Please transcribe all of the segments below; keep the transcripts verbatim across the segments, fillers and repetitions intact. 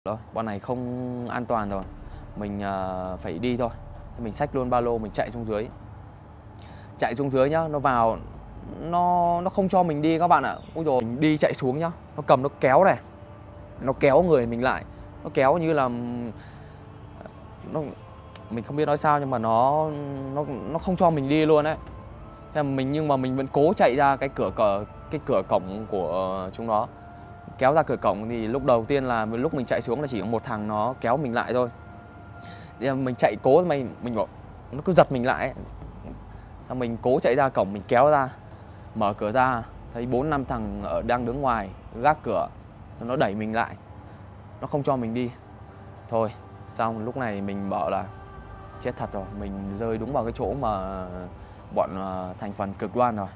Rồi, bọn này không an toàn rồi. Mình, ờ, phải đi thôi. Thế mình xách luôn ba lô mình chạy xuống dưới. Chạy xuống dưới nhá, nó vào nó nó không cho mình đi các bạn ạ. Ôi giời, mình đi chạy xuống nhá, nó cầm nó kéo này, nó kéo người mình lại, nó kéo như là nó mình không biết nói sao nhưng mà nó nó nó không cho mình đi luôn ấy. Thế mà mình nhưng mà mình vẫn cố chạy ra cái cửa cờ cái cửa cổng của chúng nó. Kéo ra cửa cổng thì lúc đầu tiên là lúc mình chạy xuống là chỉ có một thằng nó kéo mình lại thôi. Thì mình chạy cố mình mình bảo nó cứ giật mình lại ấy. Xong mình cố chạy ra cổng, mình kéo ra, mở cửa ra thấy bốn năm thằng ở đang đứng ngoài gác cửa, xong nó đẩy mình lại, nó không cho mình đi. Thôi, xong lúc này mình bảo là chết thật rồi, mình rơi đúng vào cái chỗ mà bọn uh, thành phần cực đoan rồi.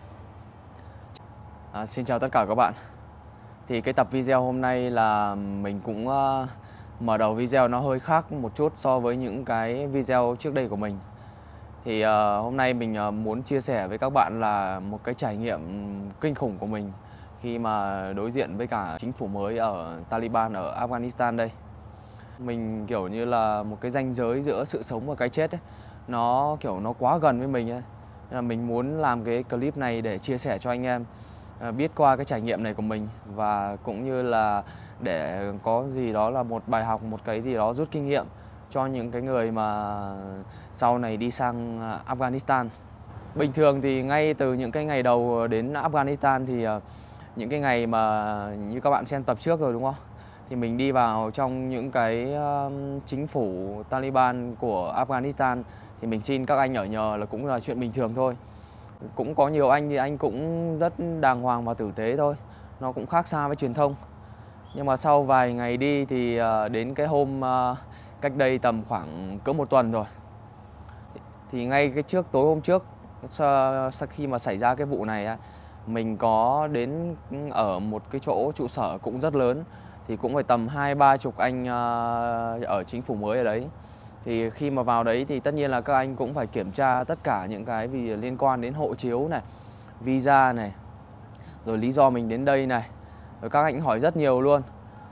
À, xin chào tất cả các bạn. Thì cái tập video hôm nay là mình cũng uh, mở đầu video nó hơi khác một chút so với những cái video trước đây của mình. Thì uh, hôm nay mình uh, muốn chia sẻ với các bạn là một cái trải nghiệm kinh khủng của mình khi mà đối diện với cả chính phủ mới ở Taliban ở Afghanistan đây. Mình kiểu như là một cái ranh giới giữa sự sống và cái chết ấy, nó kiểu nó quá gần với mình ấy. Nên là mình muốn làm cái clip này để chia sẻ cho anh em biết qua cái trải nghiệm này của mình, và cũng như là để có gì đó là một bài học, một cái gì đó rút kinh nghiệm cho những cái người mà sau này đi sang Afghanistan. Bình thường thì ngay từ những cái ngày đầu đến Afghanistan thì những cái ngày mà như các bạn xem tập trước rồi đúng không? Thì mình đi vào trong những cái chính phủ Taliban của Afghanistan thì mình xin các anh ở nhờ là cũng là chuyện bình thường thôi. Cũng có nhiều anh thì anh cũng rất đàng hoàng và tử tế thôi. Nó cũng khác xa với truyền thông. Nhưng mà sau vài ngày đi thì đến cái hôm cách đây tầm khoảng cỡ một tuần rồi, thì ngay cái trước tối hôm trước sau khi mà xảy ra cái vụ này, mình có đến ở một cái chỗ trụ sở cũng rất lớn. Thì cũng phải tầm hai ba chục anh ở chính phủ mới ở đấy. Thì khi mà vào đấy thì tất nhiên là các anh cũng phải kiểm tra tất cả những cái vì liên quan đến hộ chiếu này, visa này, rồi lý do mình đến đây này. Rồi các anh hỏi rất nhiều luôn.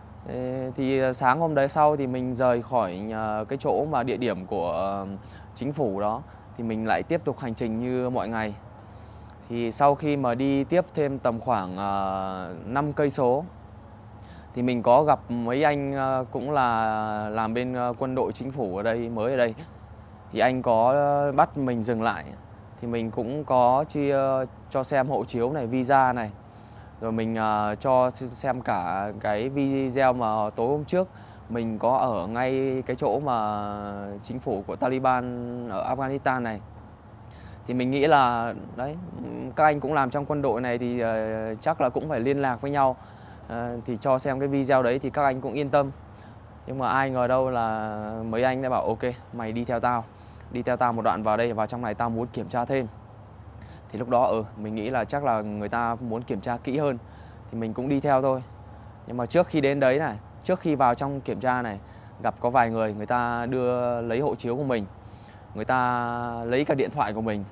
Thì sáng hôm đấy sau thì mình rời khỏi cái chỗ mà địa điểm của chính phủ đó, thì mình lại tiếp tục hành trình như mọi ngày. Thì sau khi mà đi tiếp thêm tầm khoảng năm cây số thì mình có gặp mấy anh cũng là làm bên quân đội chính phủ ở đây, mới ở đây. Thì anh có bắt mình dừng lại. Thì mình cũng có chia cho xem hộ chiếu này, visa này. Rồi mình uh, cho xem cả cái video mà tối hôm trước mình có ở ngay cái chỗ mà chính phủ của Taliban ở Afghanistan này. Thì mình nghĩ là đấy, các anh cũng làm trong quân đội này thì uh, chắc là cũng phải liên lạc với nhau. Uh, thì cho xem cái video đấy thì các anh cũng yên tâm. Nhưng mà ai ngờ đâu là mấy anh đã bảo ok, mày đi theo tao. Đi theo tao một đoạn vào đây, vào trong này tao muốn kiểm tra thêm. Thì lúc đó ừ, mình nghĩ là chắc là người ta muốn kiểm tra kỹ hơn. Thì mình cũng đi theo thôi. Nhưng mà trước khi đến đấy này, trước khi vào trong kiểm tra này, gặp có vài người, người ta đưa lấy hộ chiếu của mình, người ta lấy cả điện thoại của mình.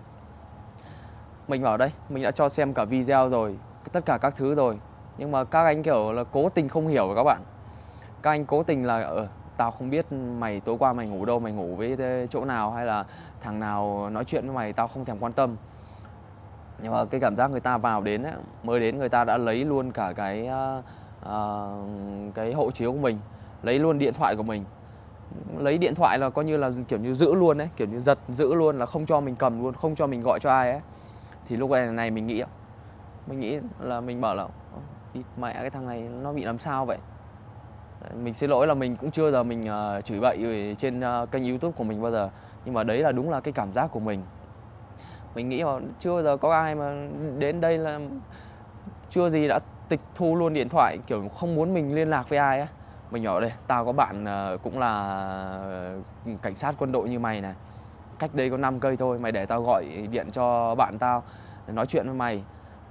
Mình bảo đây, mình đã cho xem cả video rồi, tất cả các thứ rồi. Nhưng mà các anh kiểu là cố tình không hiểu các bạn. Các anh cố tình là ờ, tao không biết mày tối qua mày ngủ đâu, mày ngủ với chỗ nào, hay là thằng nào nói chuyện với mày, tao không thèm quan tâm. Nhưng mà cái cảm giác người ta vào đến ấy, mới đến người ta đã lấy luôn cả cái uh, cái hộ chiếu của mình, lấy luôn điện thoại của mình. Lấy điện thoại là coi như là kiểu như giữ luôn đấy, kiểu như giật giữ luôn, là không cho mình cầm luôn, không cho mình gọi cho ai ấy. Thì lúc này mình nghĩ mình nghĩ là mình bảo là đi mẹ, cái thằng này nó bị làm sao vậy. Mình xin lỗi là mình cũng chưa giờ mình uh, chửi bậy trên uh, kênh YouTube của mình bao giờ. Nhưng mà đấy là đúng là cái cảm giác của mình. Mình nghĩ mà chưa bao giờ có ai mà đến đây là chưa gì đã tịch thu luôn điện thoại, kiểu không muốn mình liên lạc với ai á. Mình bảo đây, tao có bạn cũng là cảnh sát quân đội như mày này, cách đây có năm cây thôi, mày để tao gọi điện cho bạn tao nói chuyện với mày,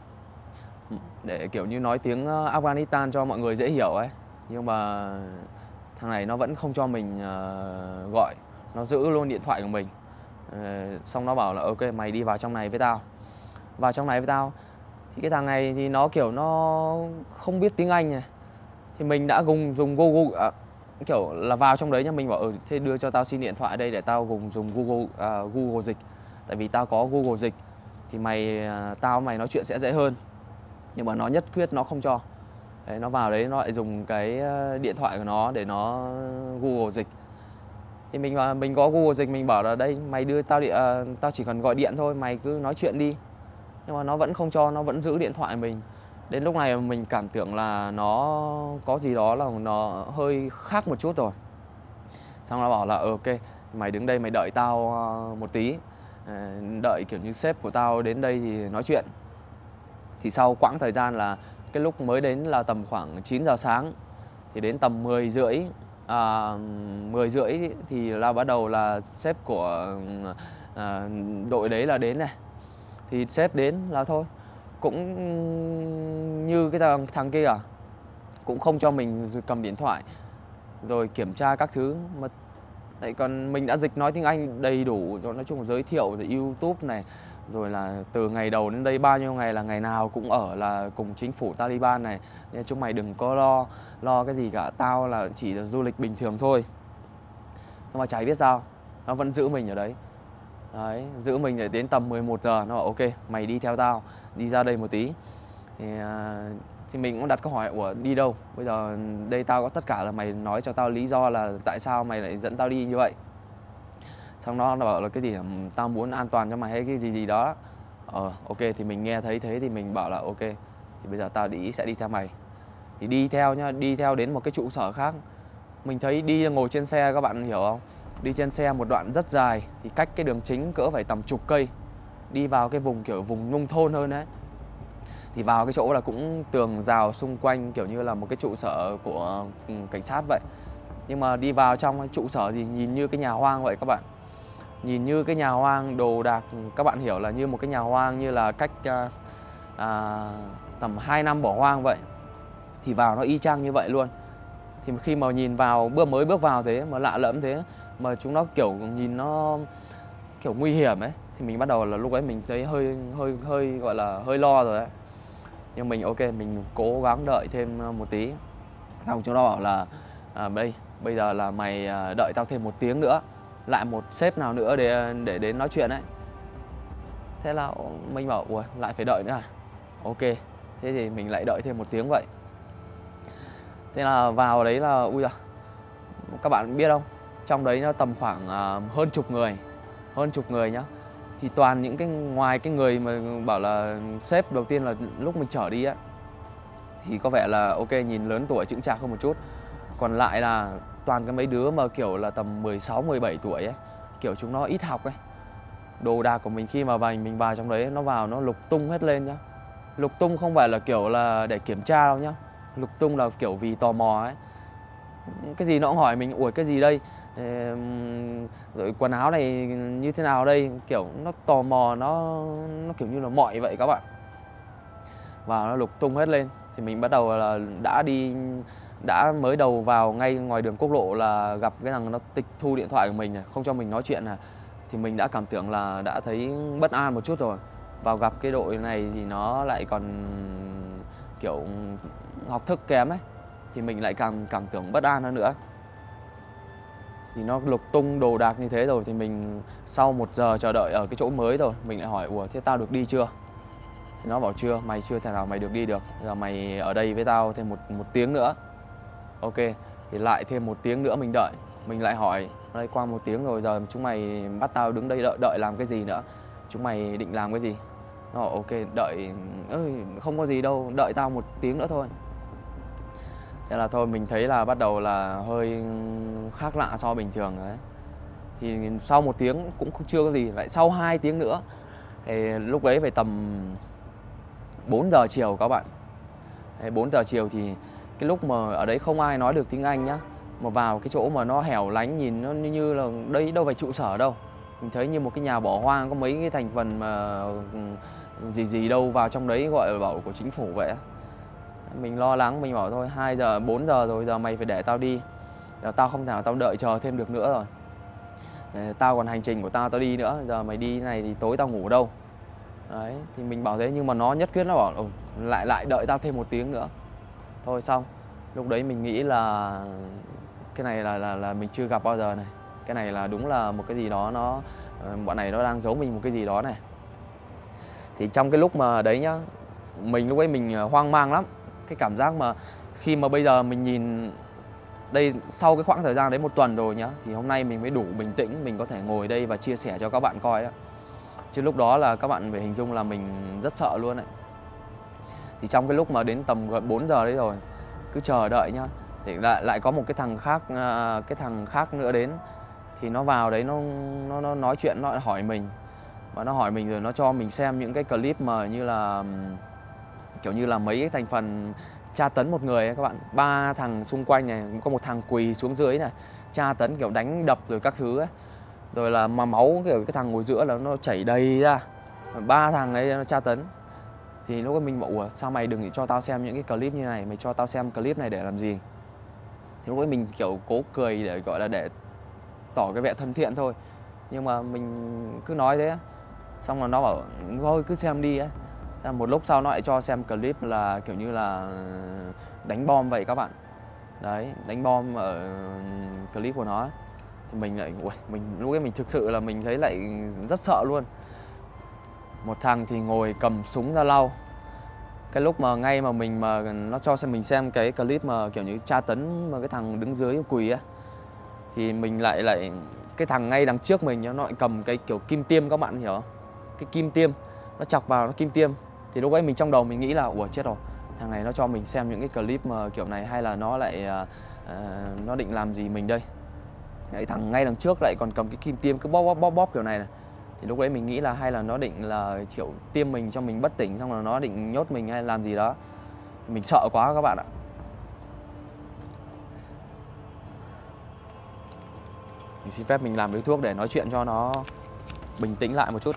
để kiểu như nói tiếng Afghanistan cho mọi người dễ hiểu ấy. Nhưng mà thằng này nó vẫn không cho mình gọi, nó giữ luôn điện thoại của mình. Xong nó bảo là ok, mày đi vào trong này với tao. Vào trong này với tao. Thì cái thằng này thì nó kiểu nó không biết tiếng Anh này. Thì mình đã dùng, dùng Google, à, kiểu là vào trong đấy nha, mình bảo ừ thế đưa cho tao xin điện thoại đây để tao cùng dùng Google à, Google Dịch. Tại vì tao có Google Dịch thì mày à, tao mày nói chuyện sẽ dễ hơn. Nhưng mà nó nhất quyết nó không cho. Đấy, nó vào đấy nó lại dùng cái điện thoại của nó để nó Google Dịch. Thì mình mình có Google Dịch, mình bảo là đây mày đưa tao điện, à, tao chỉ cần gọi điện thôi, mày cứ nói chuyện đi. Nhưng mà nó vẫn không cho, nó vẫn giữ điện thoại mình. Đến lúc này mình cảm tưởng là nó có gì đó là nó hơi khác một chút rồi. Xong nó bảo là ừ, ok, mày đứng đây mày đợi tao một tí, đợi kiểu như sếp của tao đến đây thì nói chuyện. Thì sau quãng thời gian là cái lúc mới đến là tầm khoảng chín giờ sáng, thì đến tầm mười rưỡi à, mười rưỡi thì là bắt đầu là sếp của à, đội đấy là đến này. Thì sếp đến là thôi, cũng như cái thằng, thằng kia à, cũng không cho mình cầm điện thoại rồi kiểm tra các thứ. Mà lại còn mình đã dịch nói tiếng Anh đầy đủ rồi, nói chung là giới thiệu rồi YouTube này, rồi là từ ngày đầu đến đây bao nhiêu ngày là ngày nào cũng ở là cùng chính phủ Taliban này, nên chúng mày đừng có lo lo cái gì cả, tao là chỉ là du lịch bình thường thôi. Nhưng mà chả biết sao nó vẫn giữ mình ở đấy. Đấy, giữ mình để đến tầm mười một giờ nó bảo ok, mày đi theo tao, đi ra đây một tí. Thì, thì mình cũng đặt câu hỏi, ủa đi đâu? Bây giờ đây tao có tất cả là mày nói cho tao lý do là tại sao mày lại dẫn tao đi như vậy. Xong đó nó bảo là cái gì, tao muốn an toàn cho mày hay cái gì gì đó. Ờ ok, thì mình nghe thấy thế thì mình bảo là ok, thì bây giờ tao đi sẽ đi theo mày. Thì đi theo nhá, đi theo đến một cái trụ sở khác. Mình thấy đi ngồi trên xe, các bạn hiểu không? Đi trên xe một đoạn rất dài, thì cách cái đường chính cỡ phải tầm chục cây. Đi vào cái vùng kiểu vùng nông thôn hơn đấy. Thì vào cái chỗ là cũng tường rào xung quanh, kiểu như là một cái trụ sở của cảnh sát vậy. Nhưng mà đi vào trong cái trụ sở gì nhìn như cái nhà hoang vậy các bạn. Nhìn như cái nhà hoang, đồ đạc các bạn hiểu là như một cái nhà hoang, như là cách à, à, tầm hai năm bỏ hoang vậy. Thì vào nó y chang như vậy luôn. Thì khi mà nhìn vào, bước mới bước vào thế mà lạ lẫm thế, mà chúng nó kiểu nhìn nó kiểu nguy hiểm ấy, thì mình bắt đầu là lúc ấy mình thấy hơi hơi hơi gọi là hơi lo rồi đấy. Nhưng mình ok, mình cố gắng đợi thêm một tí. Xong chúng nó bảo là à, đây bây giờ là mày đợi tao thêm một tiếng nữa, lại một sếp nào nữa để để đến nói chuyện ấy. Thế là mình bảo ủa lại phải đợi nữa à? Ok, thế thì mình lại đợi thêm một tiếng vậy. Thế là vào đấy là ui à, các bạn biết không, trong đấy nó tầm khoảng uh, hơn chục người, hơn chục người nhá. Thì toàn những cái, ngoài cái người mà bảo là sếp đầu tiên là lúc mình chở đi á, thì có vẻ là ok, nhìn lớn tuổi chững chạc hơn một chút. Còn lại là toàn cái mấy đứa mà kiểu là tầm mười sáu, mười bảy tuổi ấy, kiểu chúng nó ít học ấy. Đồ đạc của mình khi mà vào, mình vào trong đấy, nó vào nó lục tung hết lên nhá. Lục tung không phải là kiểu là để kiểm tra đâu nhá. Lục tung là kiểu vì tò mò ấy. Cái gì nó cũng hỏi mình, ủa cái gì đây? Rồi quần áo này như thế nào đây? Kiểu nó tò mò, nó nó kiểu như là mọi vậy các bạn. Và nó lục tung hết lên. Thì mình bắt đầu là đã đi, đã mới đầu vào ngay ngoài đường quốc lộ là gặp cái thằng nó tịch thu điện thoại của mình này, không cho mình nói chuyện này. Thì mình đã cảm tưởng là đã thấy bất an một chút rồi. Vào gặp cái đội này thì nó lại còn kiểu học thức kém ấy, thì mình lại càng cảm tưởng bất an hơn nữa. Thì nó lục tung đồ đạc như thế rồi, thì mình sau một giờ chờ đợi ở cái chỗ mới rồi, mình lại hỏi ủa thế tao được đi chưa? Thì nó bảo chưa, mày chưa thể nào mày được đi được. Giờ mày ở đây với tao thêm một, một tiếng nữa. Ok, thì lại thêm một tiếng nữa mình đợi. Mình lại hỏi, đây qua một tiếng rồi, giờ chúng mày bắt tao đứng đây đợi, đợi làm cái gì nữa? Chúng mày định làm cái gì? Nó bảo ok, đợi, ơi không có gì đâu, đợi tao một tiếng nữa thôi. Thế là thôi mình thấy là bắt đầu là hơi khác lạ so bình thường đấy. Thì sau một tiếng cũng chưa có gì, lại sau hai tiếng nữa. Thì lúc đấy phải tầm bốn giờ chiều các bạn. bốn giờ chiều thì cái lúc mà ở đấy không ai nói được tiếng Anh nhá. Mà vào cái chỗ mà nó hẻo lánh, nhìn nó như, như là đây đâu phải trụ sở đâu. Mình thấy như một cái nhà bỏ hoang, có mấy cái thành phần mà gì gì đâu vào trong đấy gọi là bảo của chính phủ vậy. Mình lo lắng, mình bảo thôi hai giờ, bốn giờ rồi, giờ mày phải để tao đi. Giờ tao không thể nào tao đợi chờ thêm được nữa rồi. Tao còn hành trình của tao, tao đi nữa. Giờ mày đi này thì tối tao ngủ đâu. Đấy, thì mình bảo thế nhưng mà nó nhất quyết nó bảo lại lại đợi tao thêm một tiếng nữa. Thôi xong, lúc đấy mình nghĩ là cái này là là là mình chưa gặp bao giờ này. Cái này là đúng là một cái gì đó nó bọn này nó đang giấu mình một cái gì đó này. Thì trong cái lúc mà đấy nhá, mình lúc ấy mình hoang mang lắm. Cái cảm giác mà khi mà bây giờ mình nhìn đây sau cái khoảng thời gian đấy một tuần rồi nhá, thì hôm nay mình mới đủ bình tĩnh, mình có thể ngồi đây và chia sẻ cho các bạn coi á. Chứ lúc đó là các bạn phải hình dung là mình rất sợ luôn đấy. Thì trong cái lúc mà đến tầm gần bốn giờ đấy rồi, cứ chờ đợi nhá, thì lại lại có một cái thằng khác cái thằng khác nữa đến. Thì nó vào đấy nó nó nó nói chuyện, nó hỏi mình. Và nó hỏi mình rồi nó cho mình xem những cái clip mà như là kiểu như là mấy cái thành phần tra tấn một người ấy các bạn. Ba thằng xung quanh này, có một thằng quỳ xuống dưới này, tra tấn kiểu đánh đập rồi các thứ ấy. Rồi là mà máu kiểu cái thằng ngồi giữa là nó chảy đầy ra. Ba thằng ấy nó tra tấn. Thì lúc đó mình bảo ủa sao mày đừng cho tao xem những cái clip như này, mày cho tao xem clip này để làm gì? Thì lúc ấy mình kiểu cố cười để gọi là để tỏ cái vẻ thân thiện thôi. Nhưng mà mình cứ nói thế. Xong rồi nó bảo thôi cứ xem đi ấy. Một lúc sau nó lại cho xem clip là kiểu như là đánh bom vậy các bạn. Đấy, đánh bom ở clip của nó. Thì mình lại ui, mình lúc ấy mình thực sự là mình thấy lại rất sợ luôn. Một thằng thì ngồi cầm súng ra lau. Cái lúc mà ngay mà mình mà nó cho xem mình xem cái clip mà kiểu như tra tấn mà cái thằng đứng dưới quỳ á, thì mình lại lại cái thằng ngay đằng trước mình nó lại cầm cái kiểu kim tiêm các bạn hiểu không? Cái kim tiêm nó chọc vào nó kim tiêm. Thì lúc ấy mình trong đầu mình nghĩ là ủa chết rồi, thằng này nó cho mình xem những cái clip mà kiểu này hay là nó lại uh, nó định làm gì mình đây. Đấy, thằng ngay đằng trước lại còn cầm cái kim tiêm cứ bóp bóp bóp bóp kiểu này này. Thì lúc đấy mình nghĩ là hay là nó định là kiểu tiêm mình cho mình bất tỉnh, xong rồi nó định nhốt mình hay làm gì đó. Mình sợ quá các bạn ạ. Mình xin phép mình làm điếu thuốc để nói chuyện cho nó bình tĩnh lại một chút.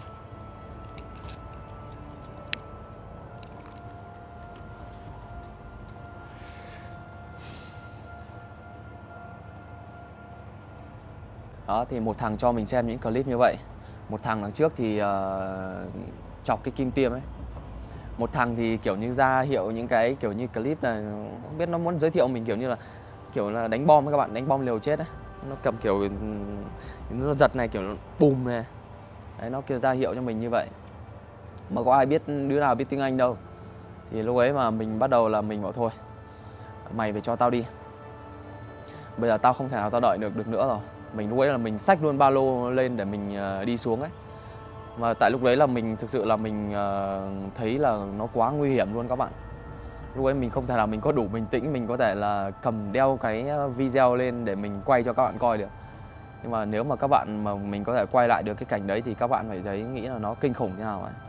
Đó, thì một thằng cho mình xem những clip như vậy. Một thằng đằng trước thì uh, chọc cái kim tiêm ấy. Một thằng thì kiểu như ra hiệu những cái kiểu như clip là không biết nó muốn giới thiệu mình kiểu như là kiểu là đánh bom với các bạn, đánh bom liều chết ấy. Nó cầm kiểu nó giật này kiểu bùm này. Đấy, nó kêu ra hiệu cho mình như vậy. Mà có ai biết đứa nào biết tiếng Anh đâu. Thì lúc ấy mà mình bắt đầu là mình bảo thôi, mày phải cho tao đi. Bây giờ tao không thể nào tao đợi được được nữa rồi. Mình lúc ấy là mình xách luôn ba lô lên để mình uh, đi xuống ấy. Mà tại lúc đấy là mình thực sự là mình uh, thấy là nó quá nguy hiểm luôn các bạn. Lúc ấy mình không thể nào mình có đủ bình tĩnh, mình có thể là cầm đeo cái video lên để mình quay cho các bạn coi được. Nhưng mà nếu mà các bạn mà mình có thể quay lại được cái cảnh đấy thì các bạn phải thấy nghĩ là nó kinh khủng thế nào ấy.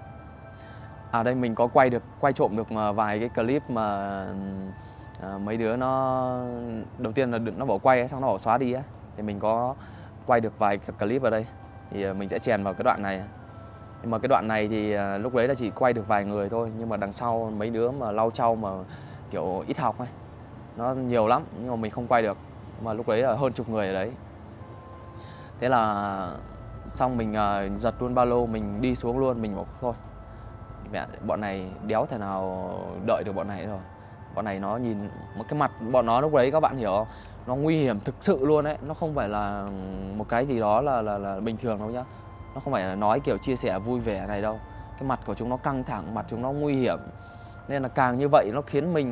À đây mình có quay được quay trộm được vài cái clip mà à, mấy đứa nó đầu tiên là nó bỏ quay ấy, xong nó bỏ xóa đi ấy. Thì mình có quay được vài clip ở đây. Thì mình sẽ chèn vào cái đoạn này. Nhưng mà cái đoạn này thì lúc đấy là chỉ quay được vài người thôi. Nhưng mà đằng sau mấy đứa mà lau chau mà kiểu ít học ấy, nó nhiều lắm nhưng mà mình không quay được. Mà lúc đấy là hơn chục người ở đấy. Thế là xong mình uh, giật luôn ba lô, mình đi xuống luôn. Mình bảo thôi mẹ, bọn này đéo thể nào đợi được bọn này rồi. Bọn này nó nhìn một cái mặt bọn nó lúc đấy các bạn hiểu không? Nó nguy hiểm thực sự luôn đấy. Nó không phải là một cái gì đó là, là, là bình thường đâu nhá. Nó không phải là nói kiểu chia sẻ vui vẻ này đâu. Cái mặt của chúng nó căng thẳng, mặt chúng nó nguy hiểm. Nên là càng như vậy nó khiến mình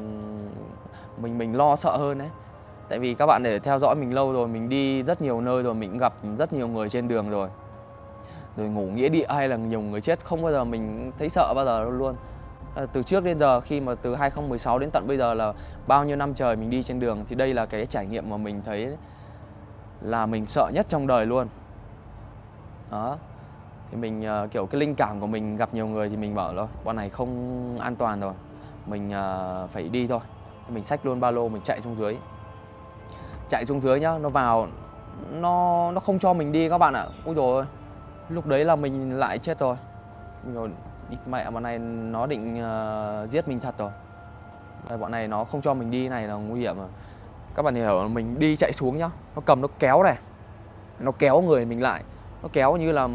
Mình mình lo sợ hơn đấy. Tại vì các bạn để theo dõi mình lâu rồi, mình đi rất nhiều nơi rồi, mình gặp rất nhiều người trên đường rồi. Rồi ngủ nghĩa địa hay là nhiều người chết, không bao giờ mình thấy sợ bao giờ luôn. À, từ trước đến giờ, khi mà từ hai không một sáu đến tận bây giờ là bao nhiêu năm trời mình đi trên đường, thì đây là cái trải nghiệm mà mình thấy là mình sợ nhất trong đời luôn. Đó. Thì mình uh, kiểu cái linh cảm của mình gặp nhiều người thì mình bảo rồi, bọn này không an toàn rồi, mình uh, phải đi thôi. Mình xách luôn ba lô, mình chạy xuống dưới. Chạy xuống dưới nhá, nó vào Nó nó không cho mình đi các bạn ạ. Ui dồi ôi, lúc đấy là mình lại chết rồi. Mình rồi, mẹ bọn này nó định uh, giết mình thật rồi. Đây, bọn này nó không cho mình đi, này là nguy hiểm rồi. Các bạn hiểu, mình đi chạy xuống nhá, nó cầm nó kéo này, nó kéo người mình lại. Nó kéo như là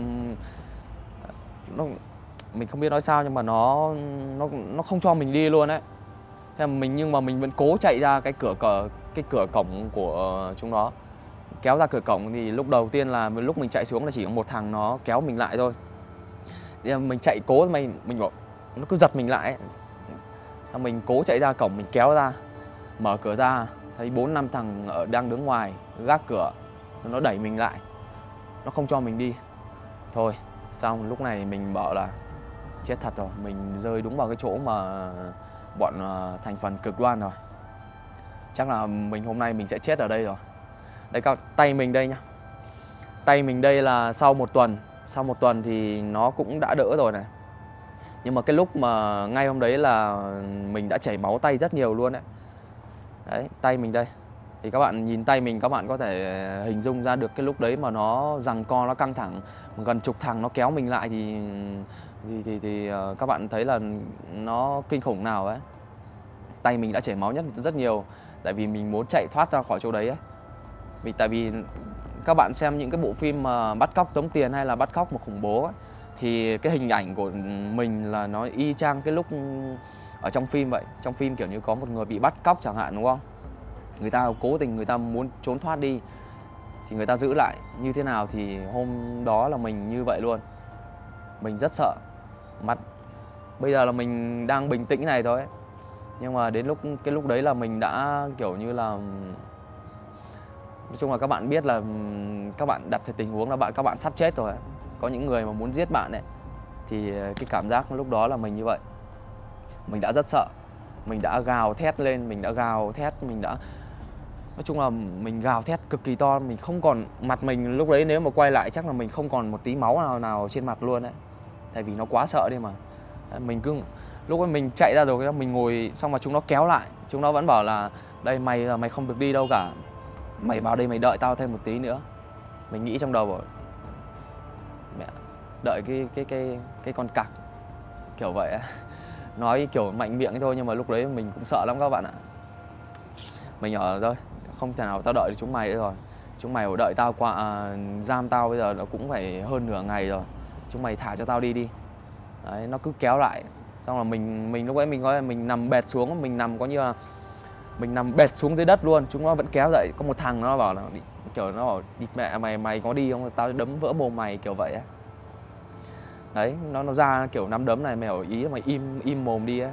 nó, mình không biết nói sao nhưng mà nó nó nó không cho mình đi luôn đấy. Thế mà mình nhưng mà mình vẫn cố chạy ra cái cửa cửa cái cửa cổng của chúng nó. Kéo ra cửa cổng thì lúc đầu tiên là lúc mình chạy xuống là chỉ có một thằng nó kéo mình lại thôi. Thì mình chạy cố mình mình bảo nó cứ giật mình lại ấy. Xong mình cố chạy ra cổng, mình kéo ra, mở cửa ra thấy bốn năm thằng ở đang đứng ngoài gác cửa, xong nó đẩy mình lại, nó không cho mình đi. Thôi xong lúc này mình bảo là chết thật rồi, mình rơi đúng vào cái chỗ mà bọn thành phần cực đoan rồi. Chắc là mình hôm nay mình sẽ chết ở đây rồi. Đấy, các tay mình đây nhá. Tay mình đây là sau một tuần, sau một tuần thì nó cũng đã đỡ rồi này. Nhưng mà cái lúc mà ngay hôm đấy là mình đã chảy máu tay rất nhiều luôn đấy. Đấy, tay mình đây. Thì các bạn nhìn tay mình, các bạn có thể hình dung ra được cái lúc đấy mà nó giằng co, nó căng thẳng, gần chục thằng nó kéo mình lại thì thì thì, thì uh, các bạn thấy là nó kinh khủng nào ấy. Tay mình đã chảy máu nhất rất nhiều, tại vì mình muốn chạy thoát ra khỏi chỗ đấy ấy. Vì tại vì các bạn xem những cái bộ phim mà bắt cóc tống tiền hay là bắt cóc mà khủng bố ấy, thì cái hình ảnh của mình là nó y chang cái lúc ở trong phim vậy. Trong phim kiểu như có một người bị bắt cóc chẳng hạn, đúng không? Người ta cố tình, người ta muốn trốn thoát đi thì người ta giữ lại như thế nào, thì hôm đó là mình như vậy luôn. Mình rất sợ. Mặt bây giờ là mình đang bình tĩnh này thôi ấy. Nhưng mà đến lúc cái lúc đấy là mình đã kiểu như là, nói chung là các bạn biết là các bạn đặt tình huống là bạn các bạn sắp chết rồi ấy. Có những người mà muốn giết bạn ấy, thì cái cảm giác lúc đó là mình như vậy. Mình đã rất sợ. Mình đã gào thét lên, mình đã gào thét, mình đã nói chung là mình gào thét cực kỳ to. Mình không còn, mặt mình lúc đấy nếu mà quay lại chắc là mình không còn một tí máu nào nào trên mặt luôn đấy. Tại vì nó quá sợ đi mà. Mình cứ lúc ấy mình chạy ra được, mình ngồi xong mà chúng nó kéo lại. Chúng nó vẫn bảo là đây mày mày không được đi đâu cả, mày vào đây mày đợi tao thêm một tí nữa. Mình nghĩ trong đầu rồi, mẹ đợi cái cái cái cái con cặc kiểu vậy á. Nói kiểu mạnh miệng thôi nhưng mà lúc đấy mình cũng sợ lắm các bạn ạ. Mình nhỏ thôi, không thể nào tao đợi được chúng mày nữa rồi. Chúng mày đợi tao qua à, giam tao bây giờ nó cũng phải hơn nửa ngày rồi. Chúng mày thả cho tao đi đi. Đấy, nó cứ kéo lại. Xong là mình mình lúc ấy mình nói là mình nằm bệt xuống, mình nằm có như là mình nằm bệt xuống dưới đất luôn. Chúng nó vẫn kéo dậy. Có một thằng nó bảo là kiểu nó bảo địt mẹ mày mày có đi không, tao đấm vỡ mồm mày kiểu vậy á. Đấy, nó nó ra kiểu nắm đấm này, mày hỏi ý là mày im im mồm đi á.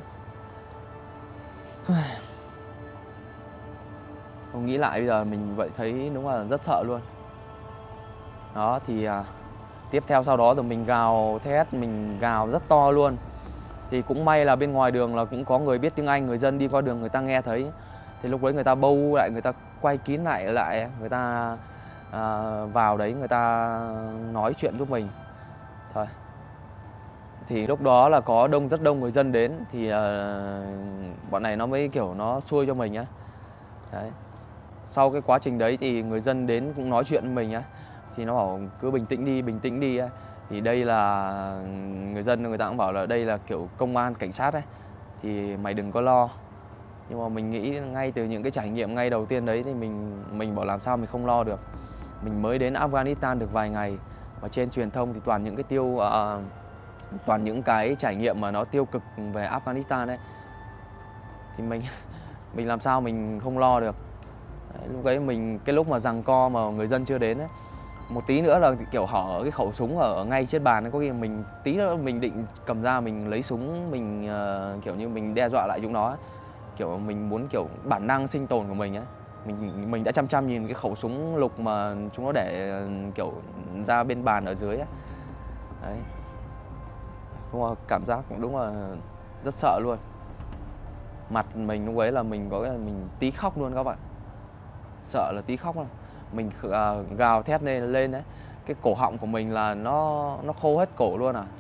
Không nghĩ lại bây giờ mình vậy thấy đúng là rất sợ luôn. Đó thì à, tiếp theo sau đó thì mình gào thét, mình gào rất to luôn. Thì cũng may là bên ngoài đường là cũng có người biết tiếng Anh, người dân đi qua đường người ta nghe thấy. Thì lúc đấy người ta bâu lại, người ta quay kín lại lại, người ta à, vào đấy người ta nói chuyện giúp mình. Thôi. Thì lúc đó là có đông rất đông người dân đến thì uh, bọn này nó mới kiểu nó xuôi cho mình á. Đấy. Sau cái quá trình đấy thì người dân đến cũng nói chuyện với mình á, thì nó bảo cứ bình tĩnh đi, bình tĩnh đi á. Thì đây là người dân, người ta cũng bảo là đây là kiểu công an, cảnh sát ấy, thì mày đừng có lo. Nhưng mà mình nghĩ ngay từ những cái trải nghiệm ngay đầu tiên đấy thì mình mình bảo làm sao mình không lo được. Mình mới đến Afghanistan được vài ngày mà trên truyền thông thì toàn những cái tiêu uh, toàn những cái trải nghiệm mà nó tiêu cực về Afghanistan ấy, thì mình mình làm sao mình không lo được. Đấy, lúc đấy mình cái lúc mà giằng co mà người dân chưa đến ấy, một tí nữa là kiểu hở cái khẩu súng ở ngay trên bàn ấy, có khi mình tí nữa mình định cầm ra mình lấy súng mình uh, kiểu như mình đe dọa lại chúng nó ấy. Kiểu mình muốn kiểu bản năng sinh tồn của mình ấy, mình mình đã chăm chăm nhìn cái khẩu súng lục mà chúng nó để kiểu ra bên bàn ở dưới ấy. Đấy. Đúng là cảm giác cũng đúng là rất sợ luôn. Mặt mình lúc ấy là mình có cái mình tí khóc luôn các bạn. Sợ là tí khóc luôn. Mình uh, gào thét lên lên đấy. Cái cổ họng của mình là nó nó khô hết cổ luôn à.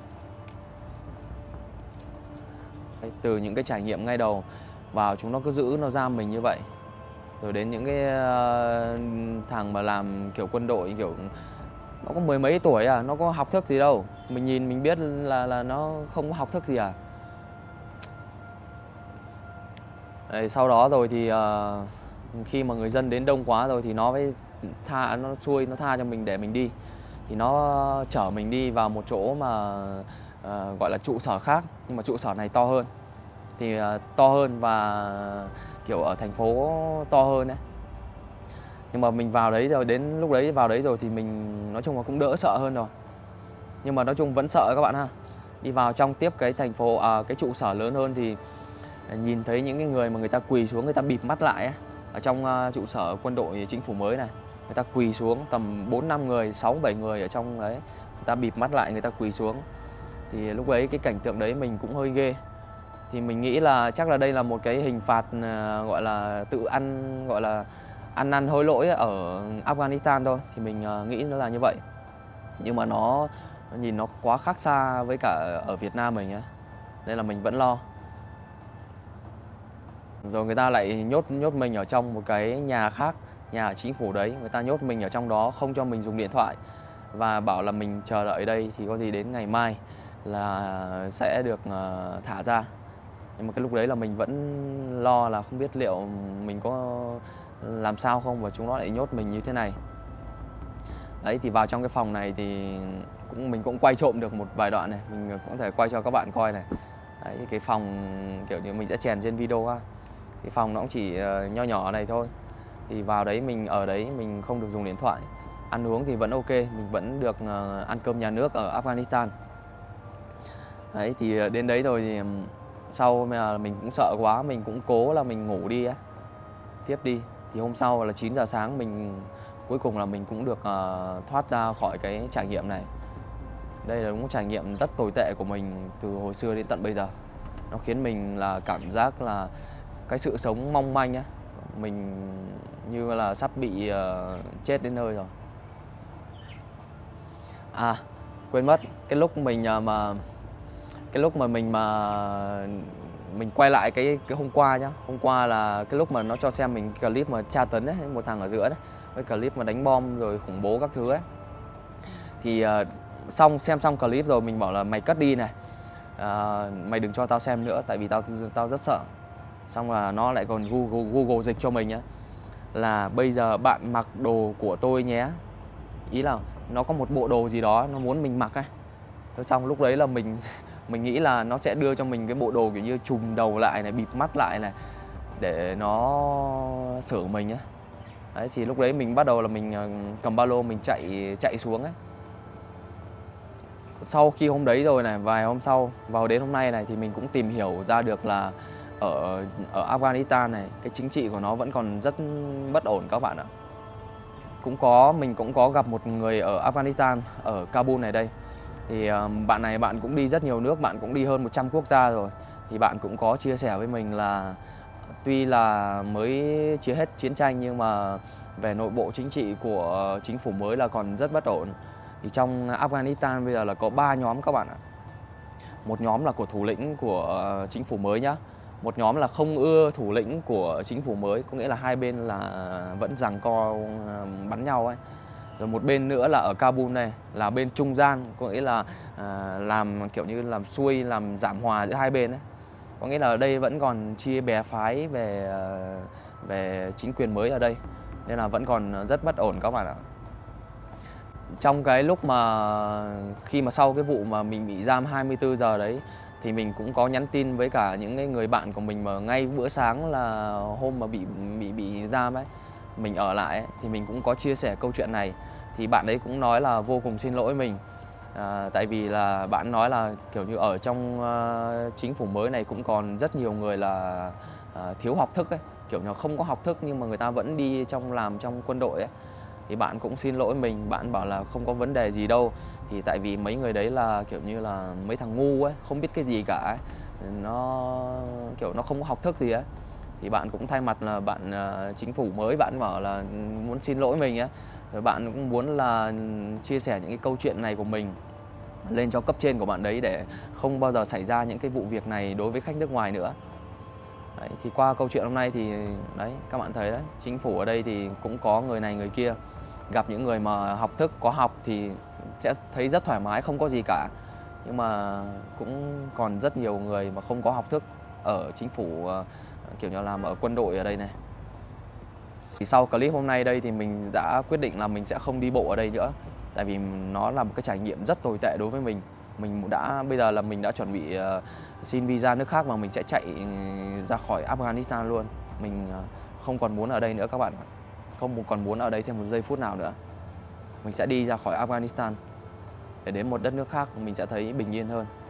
Đấy, từ những cái trải nghiệm ngay đầu vào chúng nó cứ giữ nó giam mình như vậy. Rồi đến những cái uh, thằng mà làm kiểu quân đội kiểu nó có mười mấy tuổi à, nó có học thức gì đâu. Mình nhìn mình biết là là nó không có học thức gì à. Đấy, sau đó rồi thì uh, khi mà người dân đến đông quá rồi thì nó mới tha, nó xuôi, nó tha cho mình để mình đi. Thì nó chở mình đi vào một chỗ mà uh, gọi là trụ sở khác, nhưng mà trụ sở này to hơn. Thì uh, to hơn và kiểu ở thành phố to hơn ấy. Nhưng mà mình vào đấy rồi, đến lúc đấy vào đấy rồi thì mình nói chung là cũng đỡ sợ hơn rồi. Nhưng mà nói chung vẫn sợ các bạn ha. Đi vào trong tiếp cái thành phố, à, cái trụ sở lớn hơn thì nhìn thấy những cái người mà người ta quỳ xuống, người ta bịt mắt lại ấy. Ở trong uh, trụ sở quân đội chính phủ mới này, người ta quỳ xuống tầm bốn năm người, sáu bảy người ở trong đấy, người ta bịt mắt lại, người ta quỳ xuống. Thì lúc đấy cái cảnh tượng đấy mình cũng hơi ghê. Thì mình nghĩ là chắc là đây là một cái hình phạt uh, gọi là tự ăn, gọi là ăn năn hối lỗi ở Afghanistan thôi. Thì mình uh, nghĩ nó là như vậy. Nhưng mà nó nhìn nó quá khác xa với cả ở Việt Nam mình ấy. Nên là mình vẫn lo. Rồi người ta lại nhốt nhốt mình ở trong một cái nhà khác, nhà ở chính phủ đấy, người ta nhốt mình ở trong đó, không cho mình dùng điện thoại và bảo là mình chờ đợi đây thì có gì đến ngày mai là sẽ được uh, thả ra. Nhưng mà cái lúc đấy là mình vẫn lo là không biết liệu mình có làm sao không và chúng nó lại nhốt mình như thế này. Đấy thì vào trong cái phòng này thì cũng mình cũng quay trộm được một vài đoạn này, mình cũng có thể quay cho các bạn coi này. Đấy, cái phòng kiểu như mình sẽ chèn trên video ha. Cái phòng nó cũng chỉ uh, nho nhỏ này thôi. Thì vào đấy mình ở đấy mình không được dùng điện thoại. Ăn uống thì vẫn ok, mình vẫn được uh, ăn cơm nhà nước ở Afghanistan. Đấy thì đến đấy rồi thì sau mà mình cũng sợ quá, mình cũng cố là mình ngủ đi á. Tiếp đi. Thì hôm sau là chín giờ sáng mình cuối cùng là mình cũng được uh, thoát ra khỏi cái trải nghiệm này. Đây là đúng trải nghiệm rất tồi tệ của mình từ hồi xưa đến tận bây giờ. Nó khiến mình là cảm giác là cái sự sống mong manh á, mình như là sắp bị uh, chết đến nơi rồi. À, quên mất, cái lúc mình uh, mà cái lúc mà mình mà mình quay lại cái cái hôm qua nhá, hôm qua là cái lúc mà nó cho xem mình clip mà tra tấn ấy, một thằng ở giữa đấy, với clip mà đánh bom rồi khủng bố các thứ ấy. Thì uh, xong xem xong clip rồi mình bảo là mày cất đi này, uh, mày đừng cho tao xem nữa tại vì tao tao rất sợ. Xong là nó lại còn Google, Google dịch cho mình nhá, là bây giờ bạn mặc đồ của tôi nhé. Ý là nó có một bộ đồ gì đó nó muốn mình mặc ấy. Thế xong lúc đấy là mình mình nghĩ là nó sẽ đưa cho mình cái bộ đồ kiểu như trùm đầu lại này, bịt mắt lại này, để nó xử mình á. Đấy thì lúc đấy mình bắt đầu là mình cầm ba lô mình chạy chạy xuống ấy. Sau khi hôm đấy rồi này, vài hôm sau vào đến hôm nay này thì mình cũng tìm hiểu ra được là ở ở Afghanistan này cái chính trị của nó vẫn còn rất bất ổn các bạn ạ. Cũng có mình cũng có gặp một người ở Afghanistan ở Kabul này đây. Thì uh, bạn này bạn cũng đi rất nhiều nước, bạn cũng đi hơn một trăm quốc gia rồi. Thì bạn cũng có chia sẻ với mình là tuy là mới chia hết chiến tranh nhưng mà về nội bộ chính trị của chính phủ mới là còn rất bất ổn. Thì trong Afghanistan bây giờ là có ba nhóm các bạn ạ. Một nhóm là của thủ lĩnh của chính phủ mới nhá. Một nhóm là không ưa thủ lĩnh của chính phủ mới, có nghĩa là hai bên là vẫn giằng co bắn nhau ấy. Rồi một bên nữa là ở Kabul này là bên trung gian, có nghĩa là à, làm kiểu như làm xuôi, làm giảng hòa giữa hai bên ấy. Có nghĩa là ở đây vẫn còn chia bè phái về về chính quyền mới ở đây, nên là vẫn còn rất bất ổn các bạn ạ. Trong cái lúc mà khi mà sau cái vụ mà mình bị giam hai mươi tư giờ đấy thì mình cũng có nhắn tin với cả những cái người bạn của mình mà ngay bữa sáng là hôm mà bị bị bị giam ấy, mình ở lại ấy, thì mình cũng có chia sẻ câu chuyện này. Thì bạn ấy cũng nói là vô cùng xin lỗi mình. À, tại vì là bạn nói là kiểu như ở trong uh, chính phủ mới này cũng còn rất nhiều người là uh, thiếu học thức ấy, kiểu như không có học thức nhưng mà người ta vẫn đi trong làm trong quân đội ấy. Thì bạn cũng xin lỗi mình, bạn bảo là không có vấn đề gì đâu. Thì tại vì mấy người đấy là kiểu như là mấy thằng ngu ấy, không biết cái gì cả ấy. Nó kiểu nó không có học thức gì ấy. Thì bạn cũng thay mặt là bạn uh, chính phủ mới, bạn bảo là muốn xin lỗi mình ấy. Rồi bạn cũng muốn là chia sẻ những cái câu chuyện này của mình lên cho cấp trên của bạn đấy để không bao giờ xảy ra những cái vụ việc này đối với khách nước ngoài nữa. Đấy, thì qua câu chuyện hôm nay thì đấy các bạn thấy đấy, chính phủ ở đây thì cũng có người này người kia. Gặp những người mà học thức, có học thì sẽ thấy rất thoải mái, không có gì cả. Nhưng mà cũng còn rất nhiều người mà không có học thức ở chính phủ, uh, kiểu như làm ở quân đội ở đây này. Thì sau clip hôm nay đây thì mình đã quyết định là mình sẽ không đi bộ ở đây nữa. Tại vì nó là một cái trải nghiệm rất tồi tệ đối với mình. Mình đã bây giờ là mình đã chuẩn bị uh, xin visa nước khác mà mình sẽ chạy ra khỏi Afghanistan luôn. Mình uh, không còn muốn ở đây nữa các bạn ạ. không còn muốn ở đây thêm một giây phút nào nữa. Mình sẽ đi ra khỏi Afghanistan để đến một đất nước khác mình sẽ thấy bình yên hơn.